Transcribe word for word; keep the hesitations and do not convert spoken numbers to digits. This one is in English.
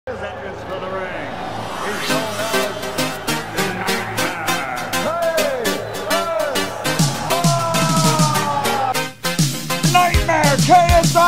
His entrance for the ring. He's known as Nightmare. Hey, Nightmare K S